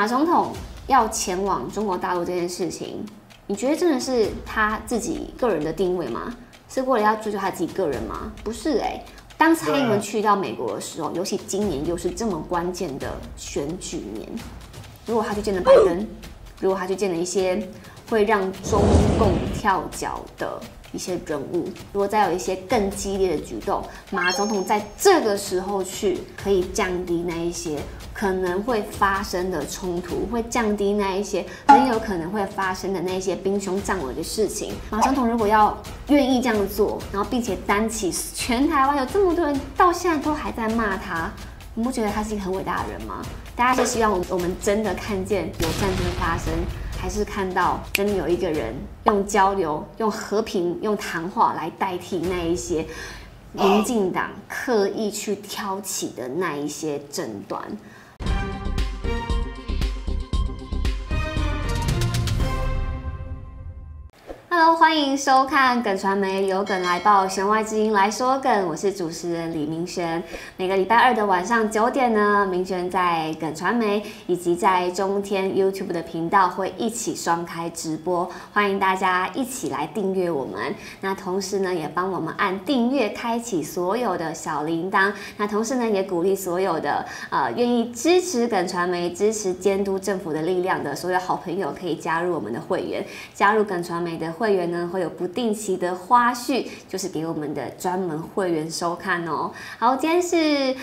马总统要前往中国大陆这件事情，你觉得真的是他自己个人的定位吗？是为了要追求他自己个人吗？不是当蔡英文去到美国的时候，尤其今年又是这么关键的选举年，如果他去见了拜登，如果他去见了一些会让中共跳脚的一些人物，如果再有一些更激烈的举动，马总统在这个时候去，可以降低那一些可能会发生的冲突，会降低那一些很有可能会发生的那些兵凶战危的事情。马总统如果要愿意这样做，然后并且担起全台湾有这么多人到现在都还在骂他，你不觉得他是一个很伟大的人吗？大家是希望我们真的看见有战争发生，还是看到真的有一个人用交流、用和平、用谈话来代替那一些民进党刻意去挑起的那一些争端？Hello， 欢迎收看梗传媒有梗来报，弦外之音来说梗，我是主持人李明璇。每个礼拜二的晚上9点呢，明璇在梗传媒以及在中天 YouTube 的频道会一起双开直播，欢迎大家一起来订阅我们。那同时呢，也帮我们按订阅，开启所有的小铃铛。那同时呢，也鼓励所有的愿意支持梗传媒、支持监督政府的力量的所有好朋友，可以加入我们的会员，加入梗传媒的会员呢，会有不定期的花絮，就是给我们的专门会员收看哦。好，今天是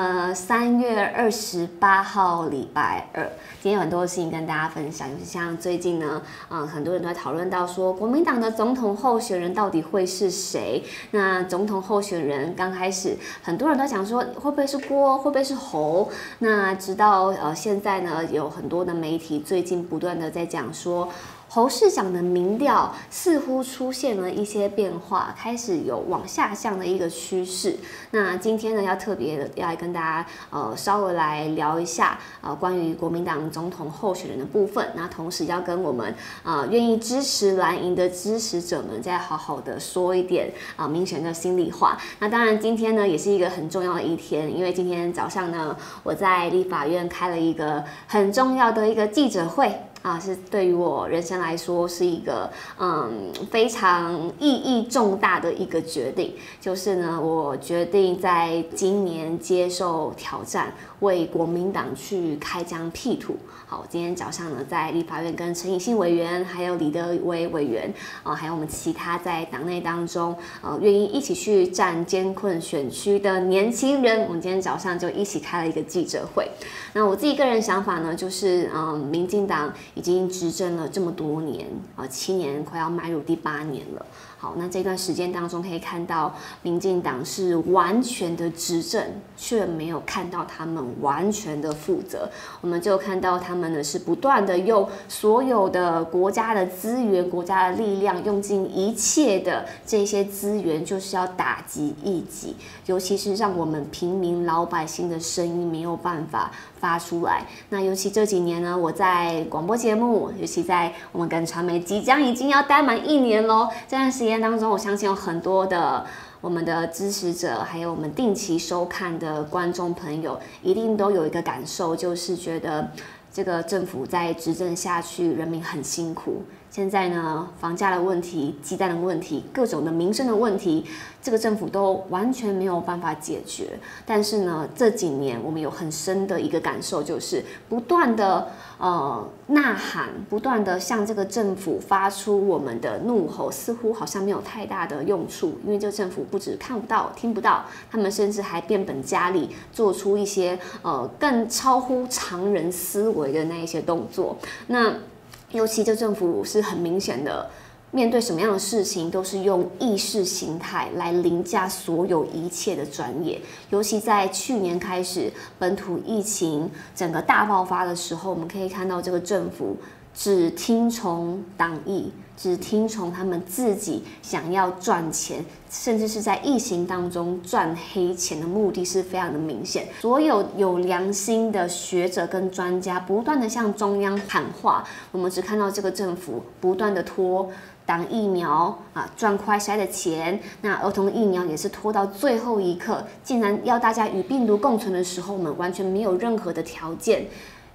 3月28号礼拜二，今天有很多事情跟大家分享，就是像最近呢，很多人都在讨论到说，国民党的总统候选人到底会是谁？那总统候选人刚开始，很多人都讲说会不会是郭，会不会是侯？那直到现在呢，有很多的媒体最近不断的在讲说，侯市长的民调似乎出现了一些变化，开始有往下降的一个趋势。那今天呢，要特别的要来跟大家稍微来聊一下关于国民党总统候选人的部分。那同时要跟我们愿意支持蓝营的支持者们再好好的说一点明璇的心里话。那当然今天呢也是一个很重要的一天，因为今天早上呢我在立法院开了一个很重要的一个记者会。是对于我人生来说是一个非常意义重大的一个决定，就是呢，我决定在今年接受挑战，为国民党去开疆辟土。好，今天早上呢，在立法院跟陈以信委员，还有李德威委员还有我们其他在党内当中愿意一起去战艰困选区的年轻人，我们今天早上就一起开了一个记者会。那我自己个人想法呢，就是民进党已经执政了这么多年，7年快要迈入第8年了。好，那这段时间当中可以看到，民进党是完全的执政，却没有看到他们完全的负责。我们就看到他们呢是不断的用所有的国家的资源、国家的力量，用尽一切的这些资源，就是要打击异己，尤其是让我们平民老百姓的声音没有办法发出来。那尤其这几年呢，我在广播节目，尤其在我们梗传媒已经要待满1年咯，这段时间当中，我相信有很多的我们的支持者，还有我们定期收看的观众朋友，一定都有一个感受，就是觉得这个政府在执政下去，人民很辛苦。现在呢，房价的问题、鸡蛋的问题、各种的民生的问题，这个政府都完全没有办法解决。但是呢，这几年我们有很深的一个感受，就是不断的呐喊，不断的向这个政府发出我们的怒吼，似乎好像没有太大的用处，因为这个政府不止看不到、听不到，他们甚至还变本加厉，做出一些更超乎常人思维的那一些动作。那尤其这政府是很明显的，面对什么样的事情都是用意识形态来凌驾所有一切的专业。尤其在去年开始本土疫情整个大爆发的时候，我们可以看到这个政府只听从党意，只听从他们自己想要赚钱，甚至是在疫情当中赚黑钱的目的是非常的明显。所有有良心的学者跟专家不断的向中央喊话，我们只看到这个政府不断的拖挡疫苗赚快筛的钱，那儿童疫苗也是拖到最后一刻，竟然要大家与病毒共存的时候，我们完全没有任何的条件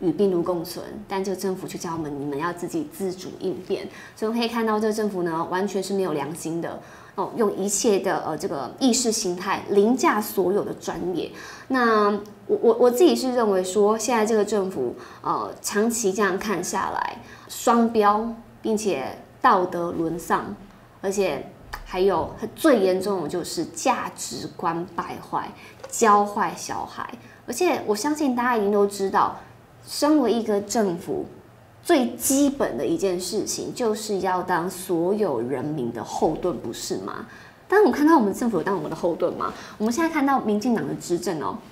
与病毒共存，但这个政府却叫我们你们要自己自主应变。所以我们可以看到，这个政府呢完全是没有良心的。用一切的这个意识形态凌驾所有的专业。那我自己是认为说，现在这个政府长期这样看下来，双标，并且道德沦丧，而且还有最严重的就是价值观败坏，教坏小孩。而且我相信大家一定都知道，身为一个政府，最基本的一件事情就是要当所有人民的后盾，不是吗？但是我看到我们政府有当我们的后盾吗？我们现在看到民进党的执政哦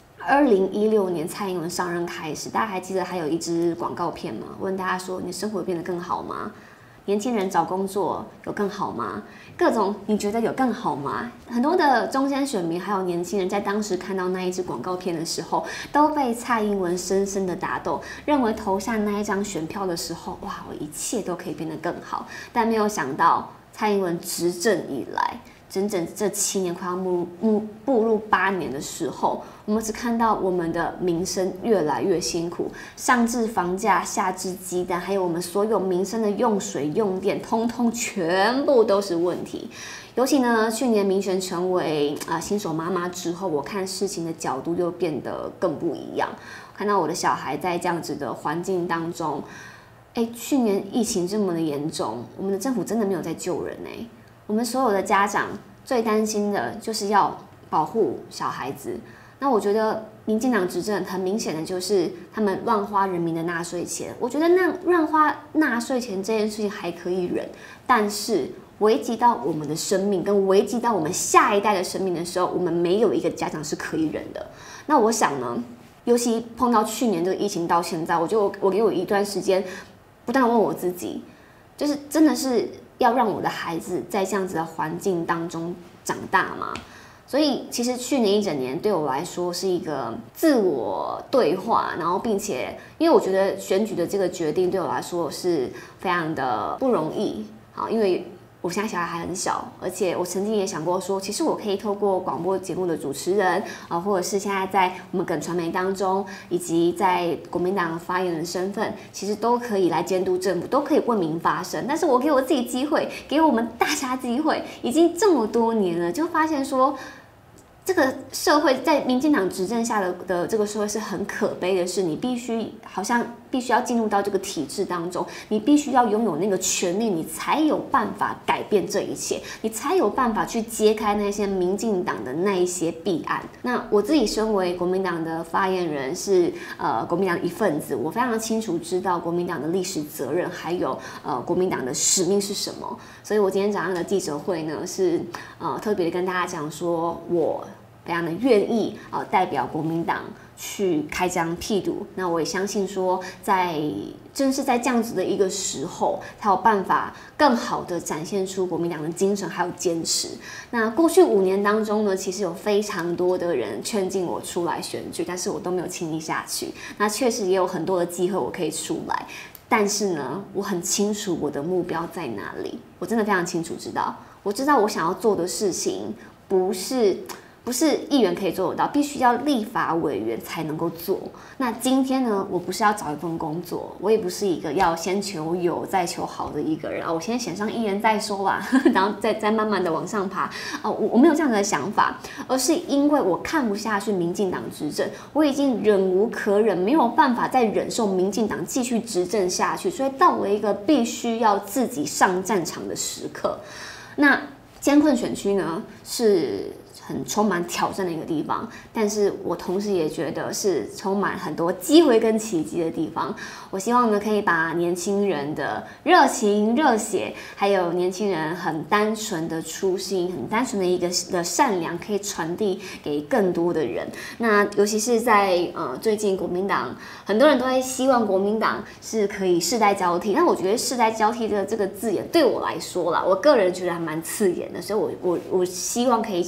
，2016年蔡英文上任开始，大家还记得还有一支广告片吗？问大家说，你的生活变得更好吗？年轻人找工作有更好吗？各种你觉得有更好吗？很多的中间选民还有年轻人在当时看到那一支广告片的时候，都被蔡英文深深的打动，认为投下那一张选票的时候，哇，我一切都可以变得更好。但没有想到，蔡英文执政以来，整整这7年快要步入8年的时候，我们只看到我们的民生越来越辛苦，上至房价，下至鸡蛋，还有我们所有民生的用水用电，通通全部都是问题。尤其呢，去年民选成为新手妈妈之后，我看事情的角度又变得更不一样。看到我的小孩在这样子的环境当中，去年疫情这么的严重，我们的政府真的没有在救人哎。我们所有的家长最担心的就是要保护小孩子。那我觉得民进党执政很明显的就是他们乱花人民的纳税钱。我觉得那乱花纳税钱这件事情还可以忍，但是危及到我们的生命跟危及到我们下一代的生命的时候，我们没有一个家长是可以忍的。那我想呢，尤其碰到去年这个疫情到现在，我觉得我给我一段时间，不但问我自己，就是真的是要让我的孩子在这样子的环境当中长大吗？所以其实去年一整年对我来说是一个自我对话，然后并且因为我觉得选举的这个决定对我来说是非常的不容易，好，因为我现在小孩还很小，而且我曾经也想过说，其实我可以透过广播节目的主持人或者是现在在我们梗传媒当中，以及在国民党发言人身份，其实都可以来监督政府，都可以为民发声。但是我给我自己机会，给我们大家机会，已经这么多年了，就发现说，这个社会在民进党执政下的这个社会是很可悲的是，你好像必须要进入到这个体制当中，你必须要拥有那个权利，你才有办法改变这一切，你才有办法去揭开那些民进党的那一些弊案。那我自己身为国民党的发言人，是国民党一份子，我非常清楚知道国民党的历史责任，还有国民党的使命是什么。所以我今天早上的记者会呢，是特别的跟大家讲说，我非常的愿意代表国民党去开疆辟土。那我也相信说，正是在这样子的一个时候，才有办法更好的展现出国民党的精神还有坚持。那过去5年当中呢，其实有非常多的人劝进我出来选举，但是我都没有亲力下去。那确实也有很多的机会我可以出来，但是呢，我很清楚我的目标在哪里，我真的非常清楚我知道我想要做的事情不是议员可以做得到，必须要立法委员才能够做。那今天呢，我不是要找一份工作，我也不是一个要先求有再求好的一个人我先选上议员再说吧，然后再慢慢的往上爬我没有这样的想法，而是因为我看不下去民进党执政，我已经忍无可忍，没有办法再忍受民进党继续执政下去，所以到了一个必须要自己上战场的时刻。那艰困选区呢，是很充满挑战的一个地方，但是我同时也觉得是充满很多机会跟奇迹的地方。我希望呢，可以把年轻人的热情、热血，还有年轻人很单纯的初心、很单纯的一个的善良，可以传递给更多的人。那尤其是在最近国民党，很多人都会希望国民党是可以世代交替。那我觉得世代交替的这个字眼对我来说啦，我个人觉得还蛮刺眼的，所以我希望可以讲是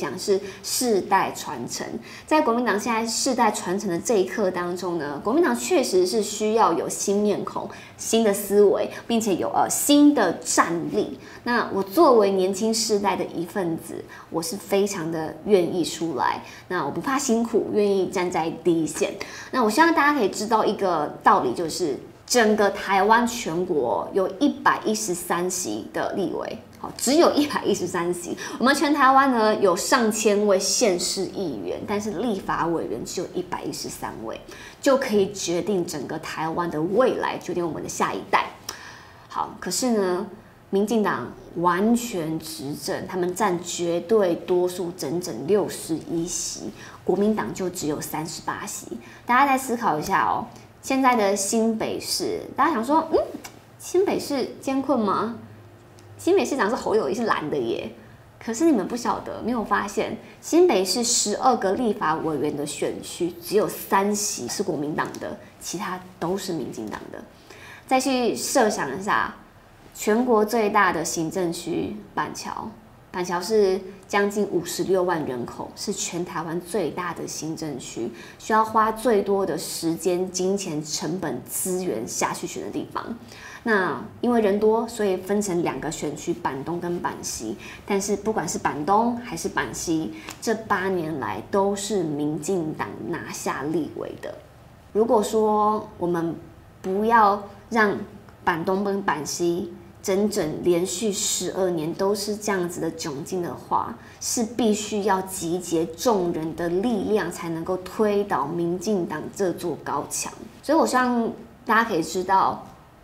世代传承。在国民党现在世代传承的这一刻当中呢，国民党确实是需要有新面孔、新的思维，并且有新的战力。那我作为年轻世代的一份子，我是非常的愿意出来。那我不怕辛苦，愿意站在第一线。那我希望大家可以知道一个道理，就是整个台湾全国有113席的立委，好，只有113席。我们全台湾呢有上千位县市议员，但是立法委员只有113位，就可以决定整个台湾的未来，决定我们的下一代。好，可是呢，民进党完全执政，他们占绝对多数，整整61席，国民党就只有38席。大家再思考一下哦。现在的新北市，大家想说，新北市艰困吗？新北市长是侯友宜，是蓝的耶。可是你们不晓得，没有发现，新北市12个立法委员的选区，只有3席是国民党的，其他都是民进党的。再去设想一下，全国最大的行政区板桥。板桥是将近56万人口，是全台湾最大的行政区，需要花最多的时间、金钱、成本、资源下去选的地方。那因为人多，所以分成2个选区，板东跟板西。但是不管是板东还是板西，这8年来都是民进党拿下立委的。如果说我们不要让板东跟板西整整连续12年都是这样子的窘境的话，是必须要集结众人的力量，才能够推倒民进党这座高墙。所以我希望大家可以知道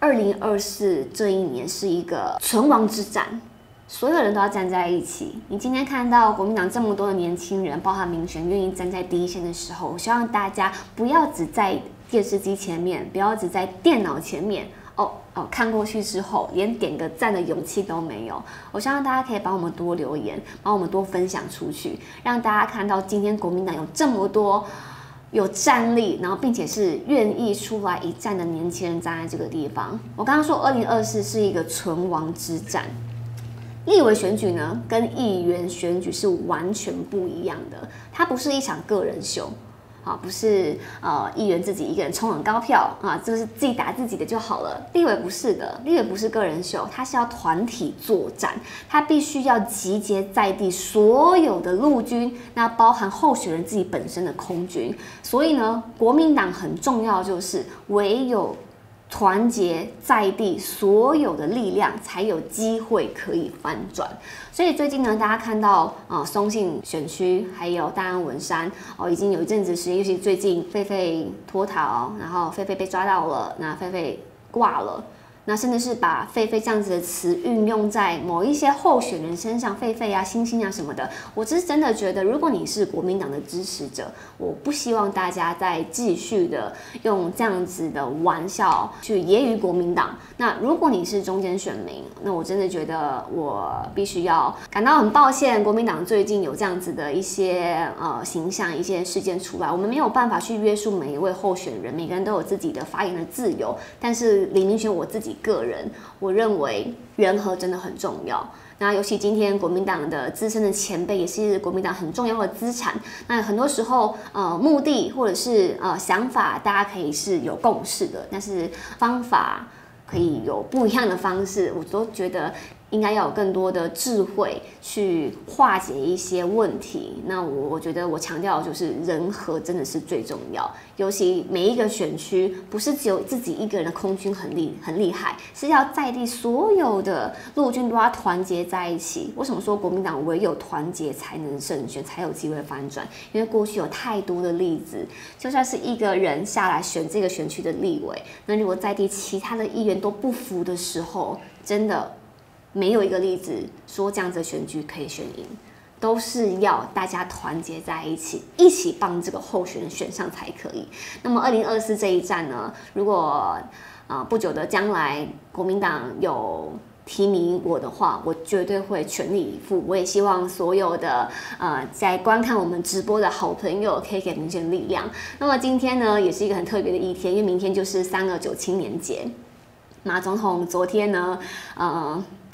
，2024这一年是一个存亡之战，所有人都要站在一起。你今天看到国民党这么多的年轻人，包含民选愿意站在第一线的时候，我希望大家不要只在电视机前面，不要只在电脑前面。看过去之后，连点个赞的勇气都没有。我希望大家可以帮我们多留言，帮我们多分享出去，让大家看到今天国民党有这么多有战力，然后并且是愿意出来一战的年轻人站在这个地方。我刚刚说2024是一个存亡之战，立委选举呢跟议员选举是完全不一样的，它不是一场个人秀。不是议员自己一个人冲很高票就是自己打自己的就好了。立委不是的，立委不是个人秀，它是要团体作战，它必须要集结在地所有的陆军，那包含候选人自己本身的空军。所以呢，国民党很重要，就是唯有团结在地所有的力量，才有机会可以翻转。所以最近呢，大家看到松信选区还有大安文山已经有一阵子时间，尤其最近狒狒脱逃，然后狒狒被抓到了，那狒狒挂了。那甚至是把狒狒这样子的词运用在某一些候选人身上，狒狒啊、星星啊什么的，我只是真的觉得，如果你是国民党的支持者，我不希望大家再继续的用这样子的玩笑去揶揄国民党。那如果你是中间选民，那我真的觉得我必须要感到很抱歉，国民党最近有这样子的一些形象、一些事件出来，我们没有办法去约束每一位候选人，每个人都有自己的发言的自由。但是李明轩我自己个人，我认为人和真的很重要。那尤其今天国民党的资深的前辈，也是国民党很重要的资产。那很多时候，目的或者是想法，大家可以是有共识的，但是方法可以有不一样的方式。我都觉得应该要有更多的智慧去化解一些问题。那我觉得我强调的就是人和真的是最重要，尤其每一个选区不是只有自己一个人的空军很厉害，是要在地所有的陆军都要团结在一起。为什么说国民党唯有团结才能胜选，才有机会翻转？因为过去有太多的例子，就算是一个人下来选这个选区的立委，那如果在地其他的议员都不服的时候，真的没有一个例子说这样子的选举可以选赢，都是要大家团结在一起，一起帮这个候选人选上才可以。那么2024这一战呢，如果不久的将来国民党有提名我的话，我绝对会全力以赴。我也希望所有的在观看我们直播的好朋友可以给民选力量。那么今天呢，也是一个很特别的一天，因为明天就是3.9青年节。马总统昨天呢，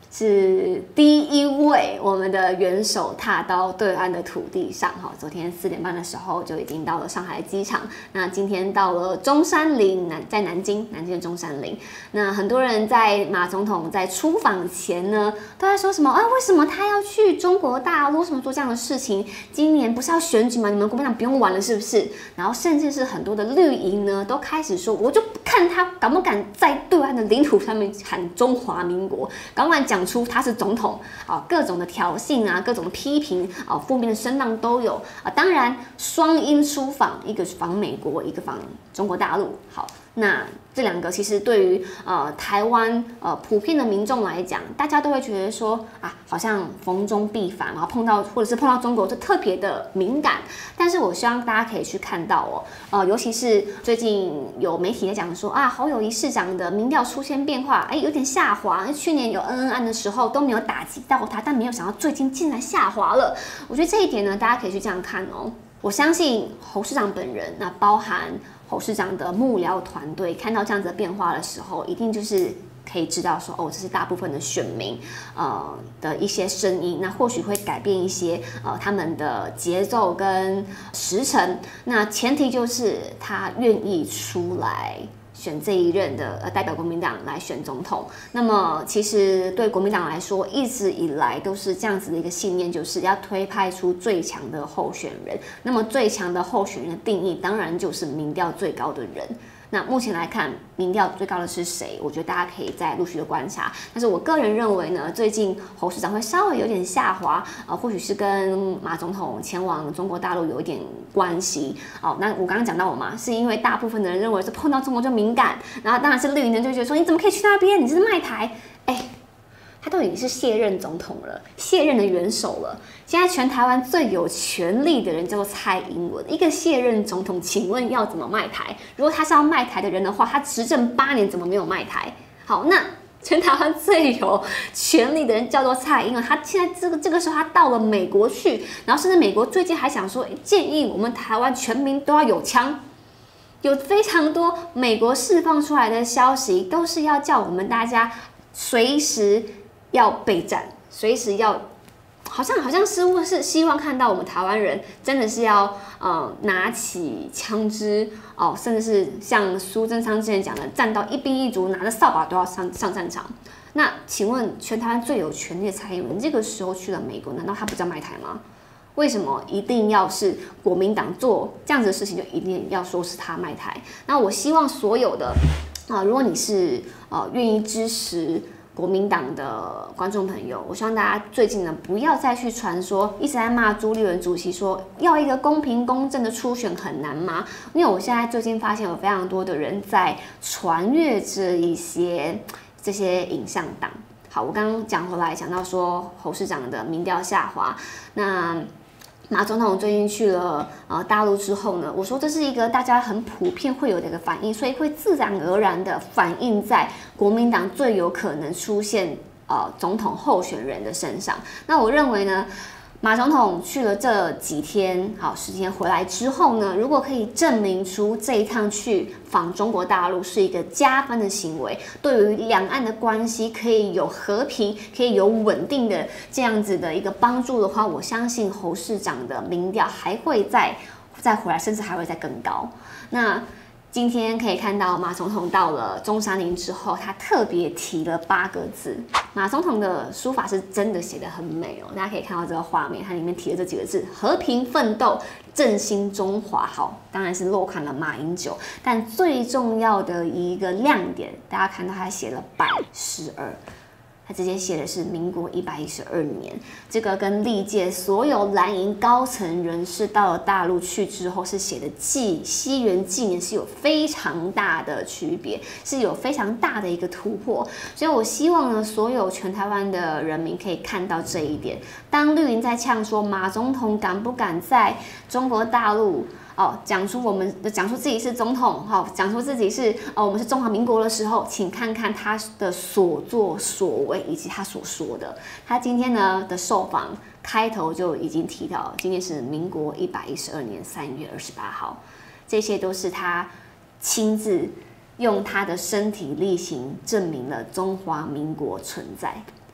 是第一位我们的元首踏到对岸的土地上哈。昨天4点半的时候就已经到了上海机场，那今天到了中山陵，在南京的中山陵。那很多人在马总统在出访前呢，都在说什么啊？为什么他要去中国大陆？为什么做这样的事情？今年不是要选举吗？你们国民党不用玩了是不是？然后甚至是很多的绿营呢，都开始说，我就看他敢不敢在对岸的领土上面喊中华民国，敢不敢讲出他是总统啊？各种的挑衅啊，各种的批评啊，负面的声浪都有啊。当然，双鹰出访，一个访美国，一个访中国大陆。好，那这两个其实对于台湾普遍的民众来讲，大家都会觉得说啊，好像逢中必反，然后或者是碰到中国就特别的敏感。但是我希望大家可以去看到尤其是最近有媒体在讲说啊，侯友宜市长的民调出现变化，有点下滑。去年有恩恩案的时候都没有打击到他，但没有想到最近竟然下滑了。我觉得这一点呢，大家可以去这样看哦。我相信侯市长本人，那包含侯市长的幕僚团队，看到这样子的变化的时候，一定就是可以知道说，这是大部分的选民的一些声音，那或许会改变一些他们的节奏跟时程。那前提就是他愿意出来选这一任的代表国民党来选总统。那么其实对国民党来说，一直以来都是这样子的一个信念，就是要推派出最强的候选人。那么最强的候选人的定义，当然就是民调最高的人。那目前来看，民调最高的是谁？我觉得大家可以再陆续的观察。但是我个人认为呢，最近侯市长会稍微有点下滑，或许是跟马总统前往中国大陆有一点关系。那我刚刚讲到嘛，是因为大部分的人认为是碰到中国就敏感，然后当然是绿营人就觉得说，你怎么可以去那边？你是卖台？他都已经是卸任总统了，卸任的元首了。现在全台湾最有权力的人叫做蔡英文，一个卸任总统，请问要怎么卖台？如果他是要卖台的人的话，他执政8年怎么没有卖台？好，那全台湾最有权力的人叫做蔡英文，他现在这个时候他到了美国去，然后甚至美国最近还想说，建议我们台湾全民都要有枪。有非常多美国释放出来的消息，都是要叫我们大家随时要备战，随时要，好像似乎是希望看到我们台湾人真的是要拿起枪支甚至是像苏贞昌之前讲的，站到一兵一卒，拿着扫把都要上战场。那请问全台湾最有权力的蔡英文，这个时候去了美国，难道他不叫卖台吗？为什么一定要是国民党做这样子的事情，就一定要说是他卖台？那我希望所有的如果你是愿意支持国民党的观众朋友，我希望大家最近呢不要再去传说，一直在骂朱立伦主席说要一个公平公正的初选很难吗？因为我现在最近发现有非常多的人在传阅着这些影像档。好，我刚刚讲回来，讲到说侯市长的民调下滑，那马总统最近去了大陆之后呢，我说这是一个大家很普遍会有的一个反应，所以会自然而然的反映在国民党最有可能出现总统候选人的身上。那我认为呢，马总统去了这几天10天回来之后呢，如果可以证明出这一趟去访中国大陆是一个加分的行为，对于两岸的关系可以有和平，可以有稳定的这样子的一个帮助的话，我相信侯市长的民调还会再回来，甚至还会再更高。那今天可以看到马总统到了中山陵之后，他特别提了8个字。马总统的书法是真的写得很美大家可以看到这个画面，它里面提了这几个字：和平奋斗，振兴中华。好，当然是落款了马英九，但最重要的一个亮点，大家看到他写了112。他直接写的是民国112年，这个跟历届所有蓝营高层人士到了大陆去之后是写的西元纪年是有非常大的区别，是有非常大的一个突破。所以我希望呢，所有全台湾的人民可以看到这一点。当绿营在呛说马总统敢不敢在中国大陆讲出自己是总统，讲出自己是我们是中华民国的时候，请看看他的所作所为以及他所说的。他今天呢的受访开头就已经提到，今天是民国112年3月28号，这些都是他亲自用他的身体力行证明了中华民国存在。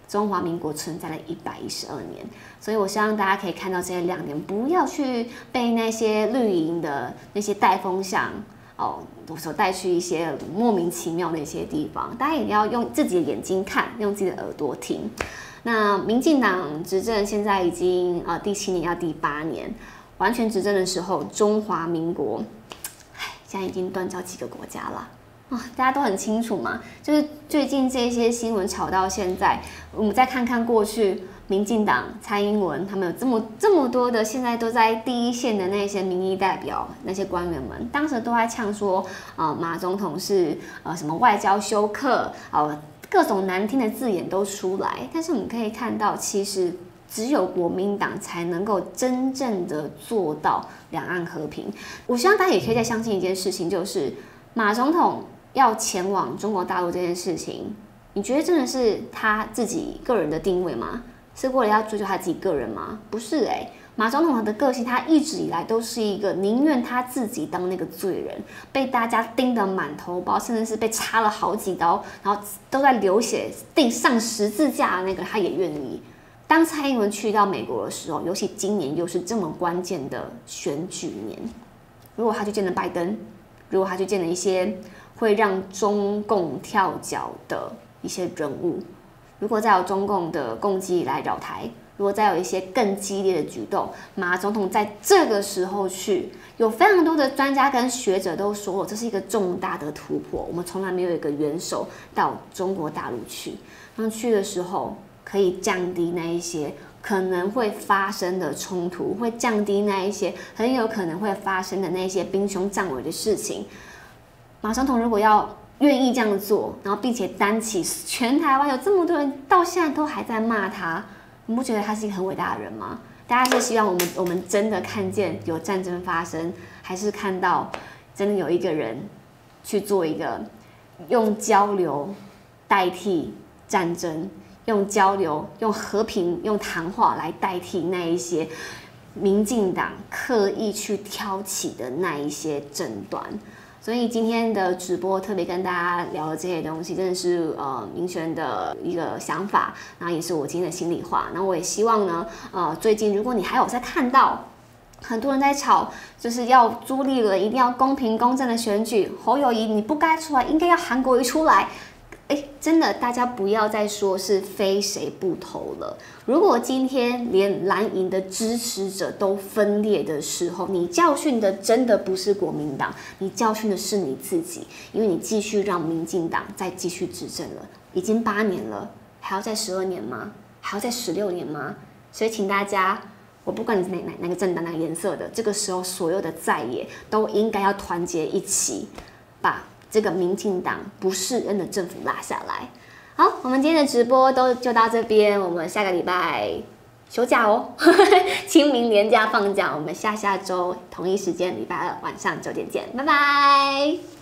中华民国存在了112年，所以我希望大家可以看到这些亮点，不要去被那些绿营的那些带风向所带去一些莫名其妙的一些地方。大家也要用自己的眼睛看，用自己的耳朵听。那民进党执政现在已经第7年要第8年，完全执政的时候，中华民国，现在已经断交几个国家了。大家都很清楚嘛，就是最近这些新闻炒到现在，我们再看看过去，民进党蔡英文他们有这么多的，现在都在第一线的那些民意代表、那些官员们，当时都在呛说，马总统是什么外交休克，各种难听的字眼都出来。但是我们可以看到，其实只有国民党才能够真正的做到两岸和平。我希望大家也可以再相信一件事情，就是马总统要前往中国大陆这件事情，你觉得真的是他自己个人的定位吗？是为了要追求他自己个人吗？不是马总统的个性，他一直以来都是一个宁愿他自己当那个罪人，被大家盯得满头包，甚至是被插了好几刀，然后都在流血，钉上十字架的那个，他也愿意。当蔡英文去到美国的时候，尤其今年又是这么关键的选举年，如果他去见了拜登，如果他去见了一些会让中共跳脚的一些人物，如果再有中共的共机来扰台，如果再有一些更激烈的举动，马总统在这个时候去，有非常多的专家跟学者都说了，这是一个重大的突破。我们从来没有一个元首到中国大陆去，然后去的时候可以降低那一些可能会发生的冲突，会降低那一些很有可能会发生的那些兵凶战危的事情。马总统如果要愿意这样做，然后并且担起全台湾有这么多人到现在都还在骂他，你不觉得他是一个很伟大的人吗？大家是希望我们真的看见有战争发生，还是看到真的有一个人去做一个用交流代替战争，用交流、用和平、用谈话来代替那一些民进党刻意去挑起的那一些争端？所以今天的直播特别跟大家聊的这些东西，真的是明璇的一个想法，然后也是我今天的心里话。然后我也希望呢，最近如果你还有在看到很多人在吵，就是要朱立伦一定要公平公正的选举，侯友宜你不该出来，应该要韩国瑜出来。真的，大家不要再说是非谁不投了。如果今天连蓝营的支持者都分裂的时候，你教训的真的不是国民党，你教训的是你自己，因为你继续让民进党再继续执政了，已经8年了，还要再12年吗？还要再16年吗？所以请大家，我不管你是哪个政党哪个颜色的，这个时候所有的在野都应该要团结一起，把这个民进党不是恩的政府拉下来。好，我们今天的直播就到这边，我们下个礼拜休假哦，清明连假放假，我们下周同一时间礼拜2晚上9点见，拜拜。